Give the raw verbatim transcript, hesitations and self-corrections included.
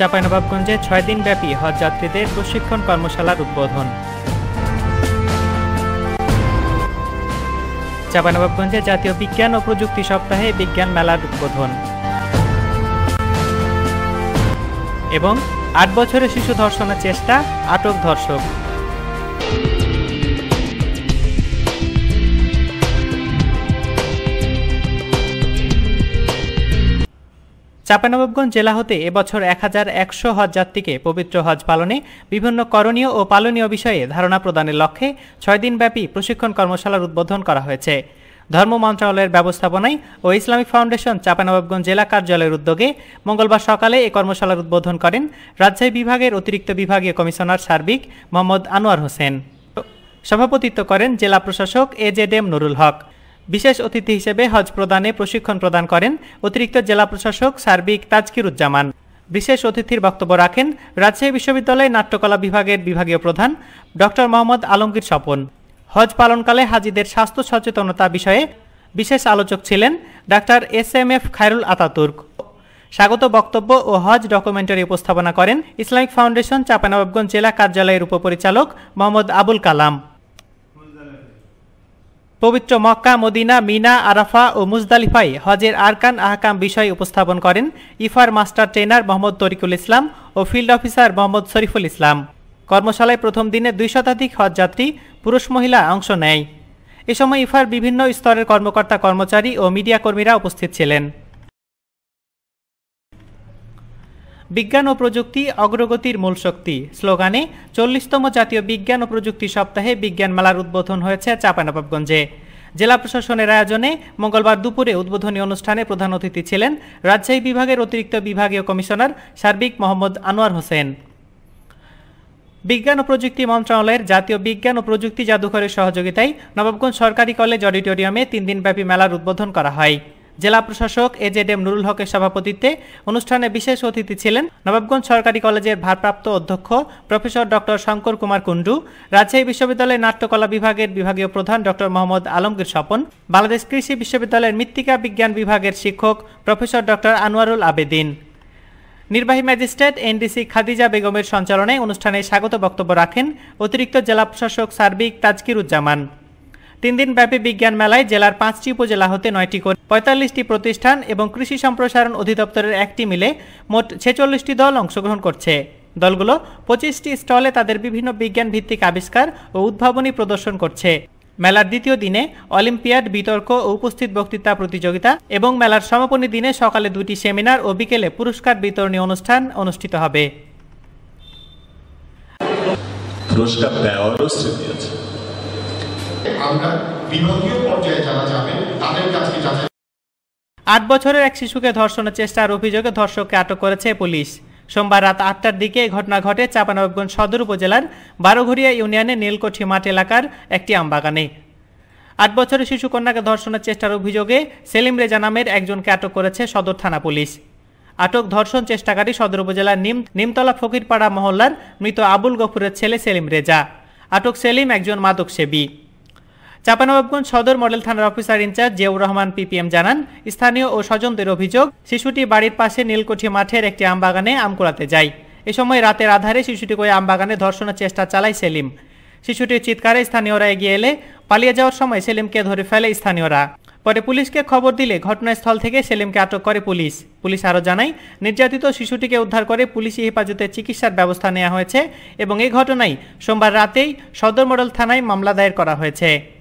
চাঁপাইনবাবগঞ্জে ছয় দিনব্যাপী হজ যাত্রীদের প্রশিক্ষণ কর্মশালার উদ্বোধন। চাঁপাইনবাবগঞ্জে জাতীয় বিজ্ঞান ও প্রযুক্তি সপ্তাহে বিজ্ঞান মেলার উদ্বোধন। এবং আট বছরের শিশু ধর্ষণের চেষ্টা, আটক ধর্ষক। চাঁপাইনবাবগঞ্জ জেলা হতে এবছর এক হাজার একশো হজযাত্রীকে পবিত্র হজ পালনে বিভিন্ন করণীয় ও পালনীয় বিষয়ে ধারণা প্রদানের লক্ষ্যে ছয় দিনব্যাপী প্রশিক্ষণ কর্মশালার উদ্বোধন করা হয়েছে। ধর্ম মন্ত্রণালয়ের ব্যবস্থাপনায় ও ইসলামিক ফাউন্ডেশন চাঁপাইনবাবগঞ্জ জেলা কার্যালয়ের উদ্যোগে মঙ্গলবার সকালে এই কর্মশালার উদ্বোধন করেন রাজশাহী বিভাগের অতিরিক্ত বিভাগীয় কমিশনার সার্বিক মোহাম্মদ আনোয়ার হোসেন। সভাপতিত্ব করেন জেলা প্রশাসক A Z M Nurul Haque. বিশেষ অতিথি হিসেবে হজ প্রদানে প্রশিক্ষণ প্রদান করেন অতিরিক্ত জেলা প্রশাসক সার্বিক তাজকিরুজ্জামান। বিশেষ অতিথির বক্তব্য রাখেন রাজশাহী বিশ্ববিদ্যালয় নাট্যকলা বিভাগের বিভাগীয় প্রধান ডক্টর মোহাম্মদ আলমগীর স্বপন। হজ পালনকালে হাজিদের স্বাস্থ্য সচেতনতা বিষয়ে বিশেষ আলোচক ছিলেন ডাক্তার S M F Khairul Ataturk. স্বাগত বক্তব্য ও হজ ডকুমেন্টারি উপস্থাপনা করেন ইসলামিক ফাউন্ডেশন চাঁপাইনবাবগঞ্জ জেলা কার্যালয়ের উপপরিচালক মোহাম্মদ আবুল কালাম। পবিত্র মক্কা, মদিনা, মিনা, আরাফা ও মুজদালিফায় হজের আরকান আহকাম বিষয় উপস্থাপন করেন ইফার মাস্টার ট্রেনার মোহাম্মদ তরিকুল ইসলাম ও ফিল্ড অফিসার মোহাম্মদ শরীফুল ইসলাম। কর্মশালায় প্রথম দিনে দুই শতাধিক হজযাত্রী পুরুষ মহিলা অংশ নেয়। এ সময় ইফার বিভিন্ন স্তরের কর্মকর্তা কর্মচারী ও মিডিয়া কর্মীরা উপস্থিত ছিলেন। বিজ্ঞান ও প্রযুক্তি অগ্রগতির মূল শক্তি স্লোগানে চল্লিশতম জাতীয় বিজ্ঞান ও প্রযুক্তি সপ্তাহে বিজ্ঞান মেলার উদ্বোধন হয়েছে চাঁপাইনবাবগঞ্জে। জেলা প্রশাসনের আয়োজনে মঙ্গলবার দুপুরে উদ্বোধনী অনুষ্ঠানে প্রধান অতিথি ছিলেন রাজশাহী বিভাগের অতিরিক্ত বিভাগীয় কমিশনার সার্বিক মোহাম্মদ আনোয়ার হোসেন। বিজ্ঞান ও প্রযুক্তি মন্ত্রণালয়ের জাতীয় বিজ্ঞান ও প্রযুক্তি জাদুঘরের সহযোগিতায় নবাবগঞ্জ সরকারি কলেজ অডিটোরিয়ামে তিন দিনব্যাপী মেলার উদ্বোধন করা হয়। জেলা প্রশাসক এ জেড এম নুরুল হকের সভাপতিত্বে অনুষ্ঠানে বিশেষ অতিথি ছিলেন নবাবগঞ্জ সরকারি কলেজের ভারপ্রাপ্ত অধ্যক্ষ প্রফেসর ডক্টর শঙ্কর কুমার কুণ্ডু, রাজশাহী বিশ্ববিদ্যালয়ের নাট্যকলা বিভাগের বিভাগীয় প্রধান ডক্টর মোহাম্মদ আলমগীর স্বপন, বাংলাদেশ কৃষি বিশ্ববিদ্যালয়ের মৃত্তিকা বিজ্ঞান বিভাগের শিক্ষক প্রফেসর ডক্টর আনোয়ারুল আবেদিন। নির্বাহী ম্যাজিস্ট্রেট এনডিসি খাদিজা বেগমের সঞ্চালনায় অনুষ্ঠানে স্বাগত বক্তব্য রাখেন অতিরিক্ত জেলা প্রশাসক সার্বিক তাজকিরুজ্জামান। তিন দিন ব্যাপী বিজ্ঞান মেলায় জেলার পাঁচটি উপজেলা হতে নয়টি করে পঁয়তাল্লিশটি প্রতিষ্ঠান এবং কৃষি সম্প্রসারণ অধিদপ্তরের একটি মিলে মোট ছেচল্লিশটি দল অংশগ্রহণ করছে। দলগুলো পঁচিশটি স্টলে তাদের বিভিন্ন বিজ্ঞান ভিত্তিক আবিষ্কার ও উদ্ভাবনী প্রদর্শন করছে। মেলার দ্বিতীয় দিনে অলিম্পিয়াড, বিতর্ক ও উপস্থিত বক্তৃতা প্রতিযোগিতা এবং মেলার সমাপনী দিনে সকালে দুটি সেমিনার ও বিকেলে পুরস্কার বিতরণী অনুষ্ঠান অনুষ্ঠিত হবে। পুরস্কার দেওয়ারও স্মৃতি আছে। আমরা বিভাগীয় পর্যায়ে যারা যাবে তাদের কাছে যাচাই। আট বছরের এক শিশুকে ধর্ষণের চেষ্টার অভিযোগে ধর্ষককে আটক করেছে পুলিশ। সোমবার রাত আটটার দিকে এই ঘটনা ঘটে চাঁপাইনবাবগঞ্জ সদর উপজেলার বারোঘরিয়া ইউনিয়নের নীলকঠি মাঠ এলাকার একটি আমবাগানে। আট বছরের শিশু কন্যাকে ধর্ষণের চেষ্টার অভিযোগে সেলিম রেজা নামের একজনকে আটক করেছে সদর থানা পুলিশ। আটক ধর্ষণ চেষ্টাকারী সদর উপজেলার নিম নিমতলা ফকিরপাড়া মহল্লার মৃত আবুল গফুরের ছেলে সেলিম রেজা। আটক সেলিম একজন মাদক সেবী। চাঁপাইনবাবগঞ্জ সদর মডেল থানার officer in charge Ziaur Rahman PPM জানান, স্থানীয় ও স্বজনদের অভিযোগ শিশুটি বাড়ির পাশে নীলকঠি মাঠের একটি আমবাগানে আম কুড়াতে যায়। এ সময় রাতের আধারে শিশুটিকে ওই আমবাগানে ধর্ষণের চেষ্টা চালায় সেলিম। শিশুটির চিৎকারে স্থানীয়রা এগিয়ে এলে পালিয়ে যাওয়ার সময় সেলিমকে ধরে ফেলে স্থানীয়রা। পরে পুলিশকে খবর দিলে ঘটনাস্থল থেকে সেলিমকে আটক করে পুলিশ। পুলিশ আরও জানায়, নির্যাতিত শিশুটিকে উদ্ধার করে পুলিশি হেফাজতে চিকিৎসার ব্যবস্থা নেওয়া হয়েছে এবং এই ঘটনায় সোমবার রাতেই সদর মডেল থানায় মামলা দায়ের করা হয়েছে।